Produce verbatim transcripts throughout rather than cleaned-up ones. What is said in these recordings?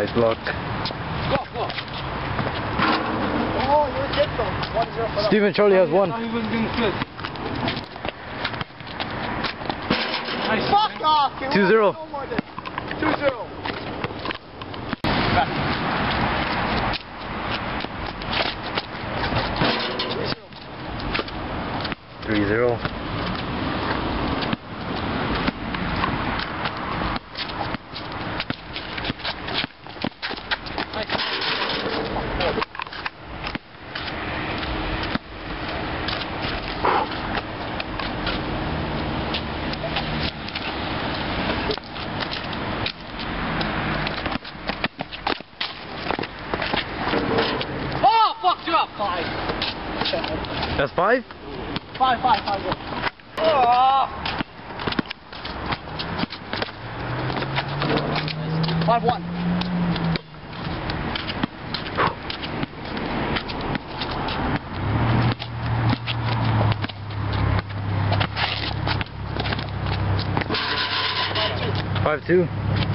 Nice block. Go, go. Oh, you're a dead though. one zero. Steven Charlie has one. He was going to flip. Nice. Fuck off! two zero. two zero. three zero. Oh, fucked you up. Five. That's five? Five, five, five, go. Oh. Five, one. Five two.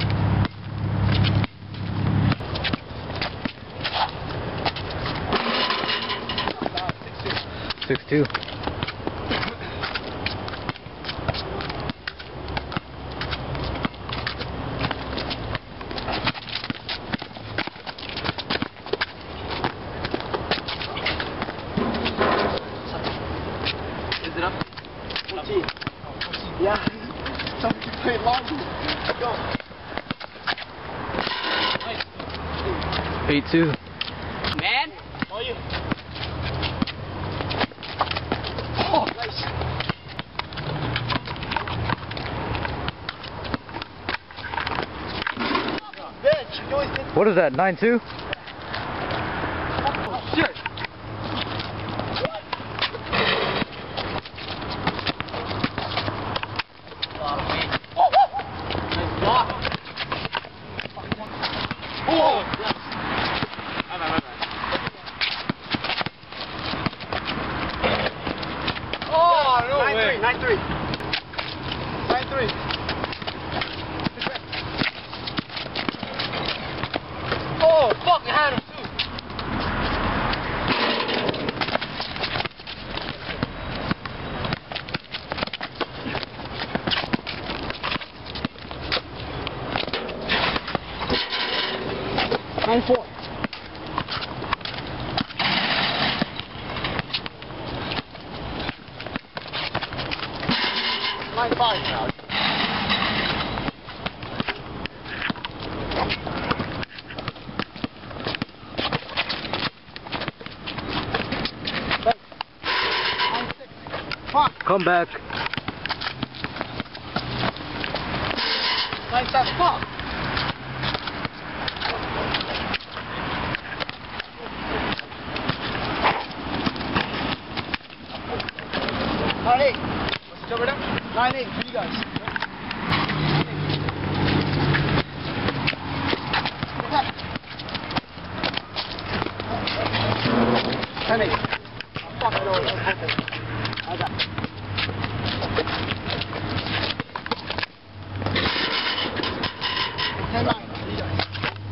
Six two. Is it up? fourteen. Yeah. Somebody played long. Go. Nice. Eight two. Man. Oh, you. Oh, nice. Bitch, you always did. What is that? Nine two? Oh, shit. Oh, yes. Bye, bye, bye, bye. Oh, no nine, way. Three, nine three. nine three. Oh, fuck, I had him too. nine four. nine five now. nine six. Fuck. Come back. nine seven. Fuck. nine eight. What's the number now? nine eight for you guys. ten eight. Fuck, I know it. I got it. ten nine for you guys.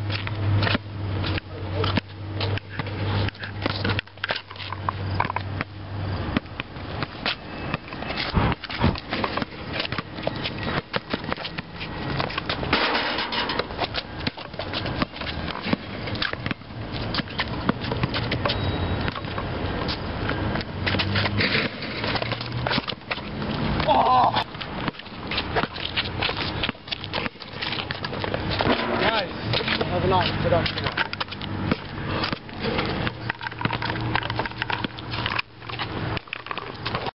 Oh! Nice. Have a nice production.